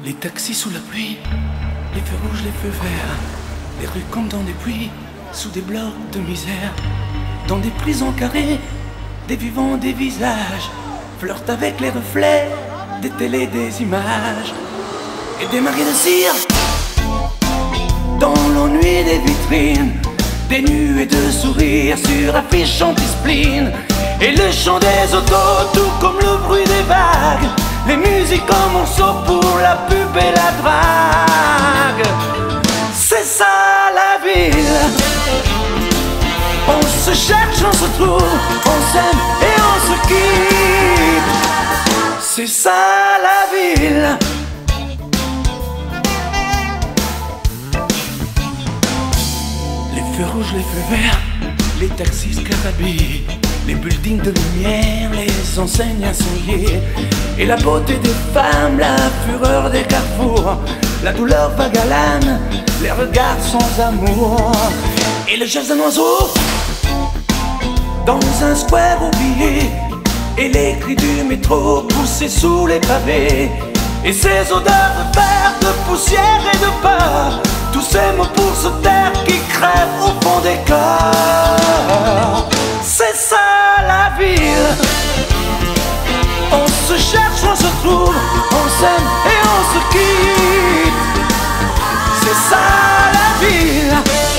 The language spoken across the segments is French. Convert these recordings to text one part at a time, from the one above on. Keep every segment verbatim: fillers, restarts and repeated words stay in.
Les taxis sous la pluie, les feux rouges, les feux verts, les rues comme dans des puits, sous des blocs de misère, dans des prisons carrées, des vivants, des visages, flirtent avec les reflets des télés, des images, et des maris de cire, dans l'ennui des vitrines, des nuées de sourires sur affiches anti-spleen, et le chant des autos, tout comme le bruit des vagues, les musiques en morceaux pour la pub et la drague. C'est ça la ville. On se cherche, on se trouve, on s'aime et on se quitte. C'est ça la ville. Les feux rouges, les feux verts, les taxis scarabées, les buildings de lumière, les enseignes incendiées, et la beauté des femmes, la fureur des carrefours, la douleur vague à l'âme, les regards sans amour, et le geste d'un oiseau dans un square oublié, et les cris du métro poussés sous les pavés, et ces odeurs de verre, de poussière et de peur, tous ces mots pour se taire qui crèvent au fond des cœurs. C'est ça la ville. On se cherche, on se trouve, on s'aime et on se quitte. C'est ça la ville.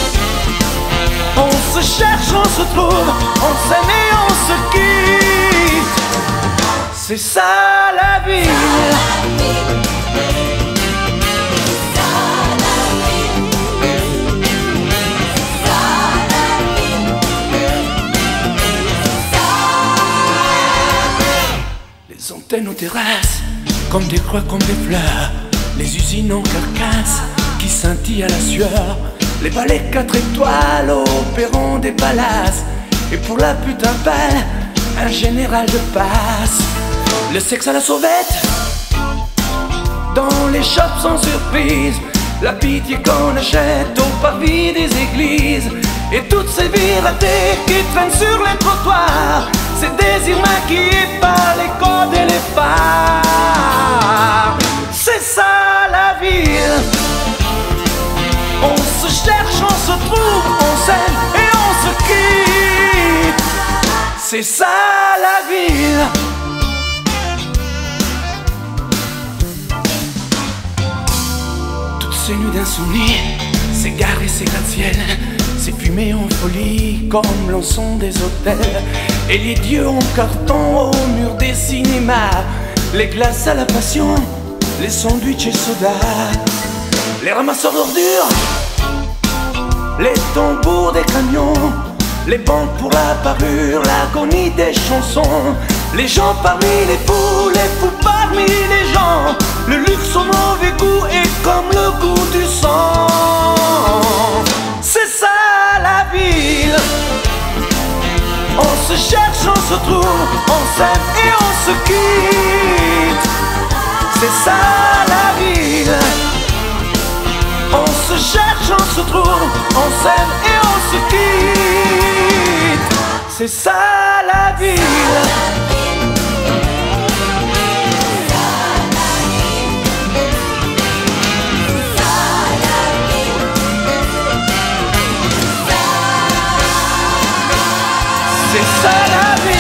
On se cherche, on se trouve, on s'aime et on se quitte. C'est ça la ville. Les antennes aux terrasses, comme des croix, comme des fleurs, les usines en carcasse qui scintillent à la sueur, les palais quatre étoiles au perron des palaces, et pour la putain balle, un général de passe. Le sexe à la sauvette, dans les shops sans surprise, la pitié qu'on achète au parvis des églises, et toutes ces vies ratées qui traînent sur les trottoirs, ces désirs maquillés par les codes et les phares. C'est ça la ville. On se cherche, on se trouve, on s'aime et on se quitte. C'est ça la ville. Toutes ces nuits d'insomnie, ces gares et ces gratte-ciel, ces fumées en folie comme l'encens des hôtels, et les dieux en carton au mur des cinémas, les glaces à la passion, les sandwichs et soda, les ramasseurs d'ordures, les tambours des camions, les banques pour la parure, l'agonie des chansons, les gens parmi les fous, les fous parmi les gens, le luxe au mauvais goût est comme le goût du sang. C'est ça la ville. On se cherche, on se trouve, on s'aime et on se quitte. C'est ça la ville. On se cherche, on se trouve, on s'aime et on se quitte. C'est ça la ville. C'est ça la vie.